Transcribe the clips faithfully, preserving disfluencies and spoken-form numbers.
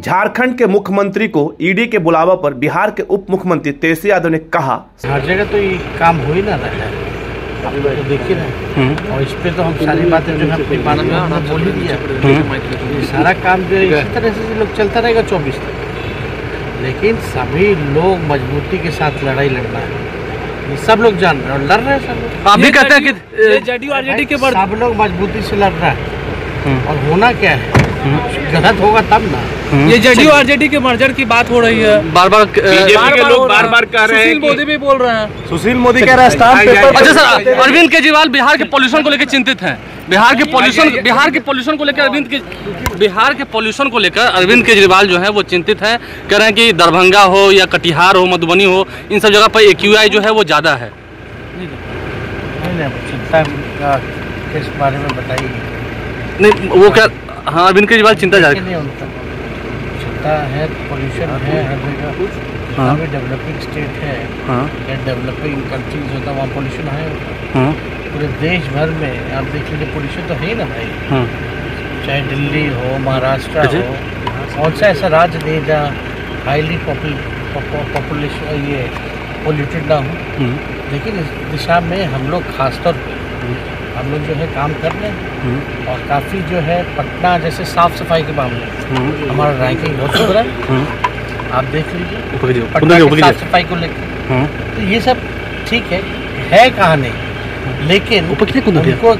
झारखंड के मुख्यमंत्री को ईडी के बुलावा पर बिहार के उप मुख्यमंत्री तेजस्वी यादव ने कहा, हर जगह तो ये काम हो ही ना रहा है, तो देखिए ना। और इस पे तो हम सारी बातें जो है अपनी बात में बोल ही दिया। ये सारा काम जो है इसी तरह से लोग चलता रहेगा चौबीस तक, लेकिन सभी लोग मजबूती के साथ लड़ाई लड़ना है, ये सब लोग जान रहे हैं और लड़ रहे हैं सब लोग। आप भी कहते हैं कि जेडीयू आरजेडी के बाद सब लोग मजबूती से लड़ रहा है, और होना क्या है, गलत होगा तब ना। ये जेडीयू आरजेडी के मर्जर की बात हो रही है, बार बार बीजेपी के लोग बार बार कह रहे हैं, सुशील मोदी भी बोल रहे हैं, सुशील मोदी कह रहे हैं स्टाम्प पेपर। अच्छा सर, अरविंद केजरीवाल बिहार के पॉल्यूशन को लेकर चिंतित हैं। बिहार के पॉल्यूशन बिहार के पॉल्यूशन को लेकर अरविंद के बिहार के पॉल्यूशन को लेकर अरविंद केजरीवाल जो है वो चिंतित है। कह रहे हैं कि दरभंगा हो या कटिहार हो, मधुबनी हो, इन सब जगह पर एक्यूआई जो है वो ज़्यादा है। चिंता का किस बारे में बताइए? नहीं वो क्या, हाँ अरविंद केजरीवाल चिंता ज़्यादा चिंता है, पॉल्यूशन है हर जगह। हाँ डेवलपिंग स्टेट है, हाँ डेवलपिंग कंट्रीज होता है वहाँ पॉल्यूशन है। हाँ पूरे देश भर में आप देख लीजिए पॉल्यूशन तो है ही ना भाई। हाँ चाहे दिल्ली हो, महाराष्ट्र हो, कौन सा ऐसा राज्य नहीं जहाँ हाईली पॉपुलेशन ये पॉल्यूटेड ना हो। लेकिन इस दिशा में हम लोग खासतौर पे हम लोग जो है काम कर रहे हैं, और काफ़ी जो है पटना जैसे साफ सफाई के मामले हमारा रैंकिंग बहुत सुधरा है। आप देख लीजिए पटना की साफ सफाई को लेकर, तो ये सब ठीक है है कहाँ नहीं, लेकिन उनको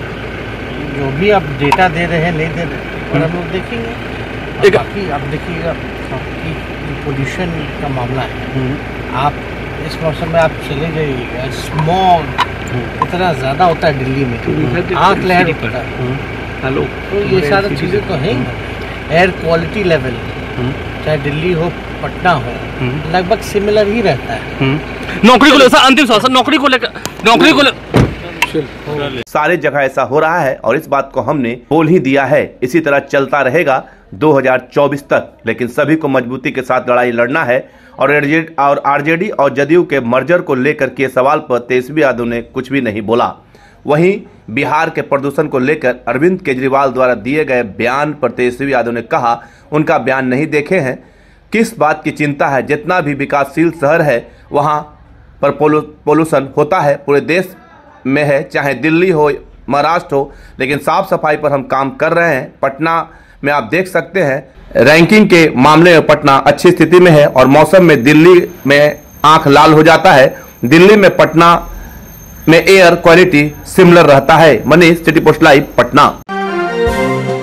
जो भी आप डेटा दे रहे हैं नहीं दे रहे हैं, और हम लोग देखेंगे। बाकी आप देखिएगा कि पोल्यूशन का मामला है, आप इस मौसम में आप चले जाइएगा, स्मॉग इतना ज़्यादा होता है दिल्ली में, आँख लहर पड़ा। हेलो तो ये सारी चीज़ें तो हैं। एयर क्वालिटी लेवल चाहे दिल्ली हो पटना हो लगभग सिमिलर ही रहता है। नौकरी को लेकर अंतिम सवाल, नौकरी को लेकर नौकरी को लेकर सारी जगह ऐसा हो रहा है और इस बात को हमने बोल ही दिया है। इसी तरह चलता रहेगा दो हज़ार चौबीस तक, लेकिन सभी को मजबूती के साथ लड़ाई लड़ना है। और और आरजेडी और जदयू के मर्जर को लेकर के सवाल पर तेजस्वी यादव ने कुछ भी नहीं बोला। वहीं बिहार के प्रदूषण को लेकर अरविंद केजरीवाल द्वारा दिए गए बयान पर तेजस्वी यादव ने कहा उनका बयान नहीं देखे हैं, किस बात की चिंता है। जितना भी विकासशील शहर है वहाँ पर पोल्यूशन होता है, पूरे देश में है, चाहे दिल्ली हो, महाराष्ट्र हो, लेकिन साफ सफाई पर हम काम कर रहे हैं। पटना में आप देख सकते हैं रैंकिंग के मामले में पटना अच्छी स्थिति में है, और मौसम में दिल्ली में आंख लाल हो जाता है। दिल्ली में पटना में एयर क्वालिटी सिमिलर रहता है। Manish, city post live, Patna.